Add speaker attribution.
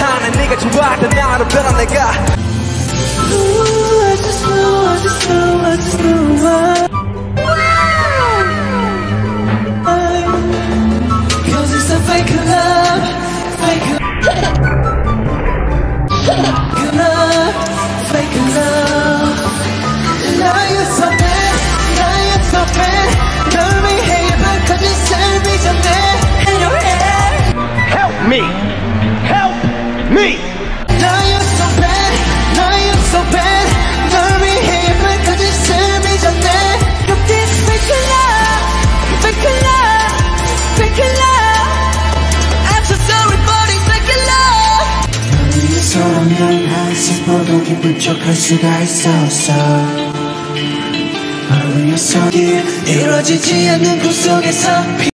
Speaker 1: 하는 네가 좋아하던 나로 변한 내가
Speaker 2: I just know Cause it's a fake love, fake love, fake love. Now you're so bad, now you're so bad. 널 위해 예쁜 거짓을 빚었네. In your head.
Speaker 3: Help me! Help me!
Speaker 2: Now you're so bad, now you're so bad. 널 위해 예쁜 거짓을 빚었네. Look this fake love, fake love, fake love. I'm so sorry but it's fake love. 널 위해서라면 한숨보다 기쁜 척할 수가 있었어. 널 위해서 이루어지지 않는 꿈속에서